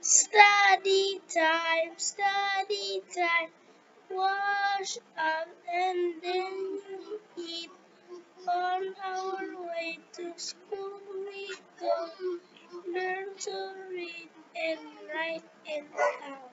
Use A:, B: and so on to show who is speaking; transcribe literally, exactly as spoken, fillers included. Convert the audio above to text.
A: Study time, study time. Wash up and then eat. On our way to school we go. Learn to read and write and count.